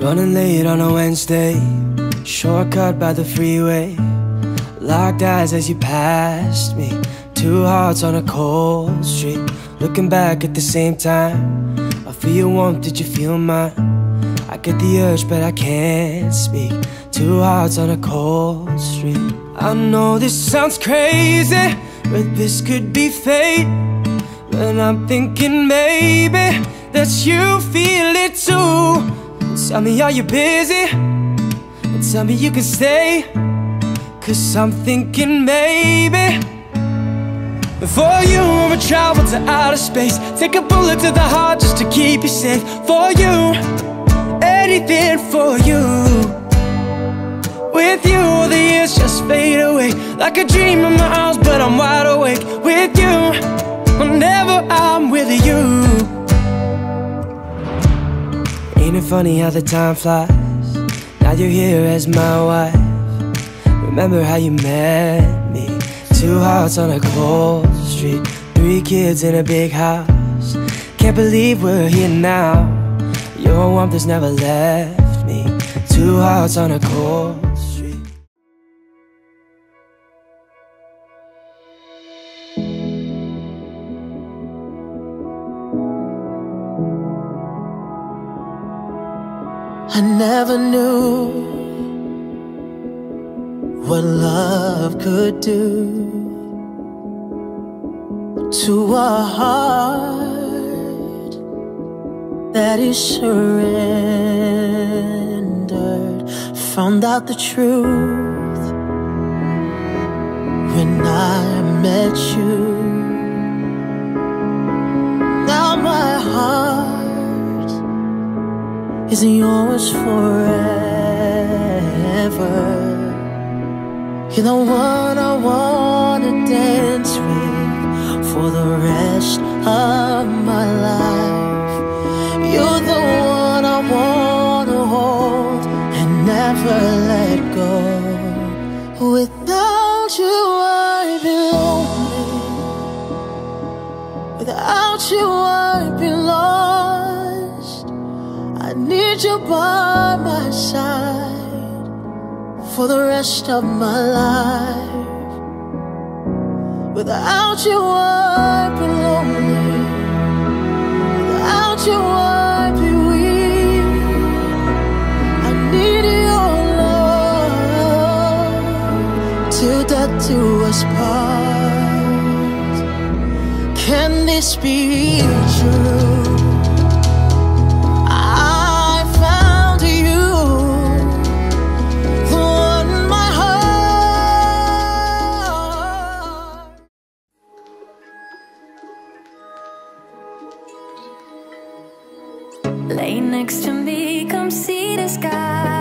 Running late on a Wednesday, shortcut by the freeway. Locked eyes as you passed me, two hearts on a cold street. Looking back at the same time, I feel your warmth, did you feel mine? I get the urge but I can't speak, two hearts on a cold street. I know this sounds crazy, but this could be fate. But I'm thinking maybe that you feel it too. Tell me, are you busy? Tell me you can stay, 'cause I'm thinking maybe for you I would travel to outer space, take a bullet to the heart just to keep you safe. For you, anything for you. With you, the years just fade away like a dream in my arms, but I'm wide awake. With you, whenever I'm with you. Ain't it funny how the time flies? Now you're here as my wife. Remember how you met me? Two hearts on a cold street, three kids in a big house. Can't believe we're here now. Your warmth has never left me. Two hearts on a cold street. I never knew what love could do to a heart that is surrendered. Found out the truth when I met you. Now my heart is yours forever. You're the one I wanna dance with for the rest of my life. You're the one I wanna hold and never let go. Without you I'd be lonely. Without you I'd be lost. I need you by my side for the rest of my life. Without you I'd be lonely. Without you I'd be weak. I need your love till death do us part. Can this be true? Lay next to me, come see the sky.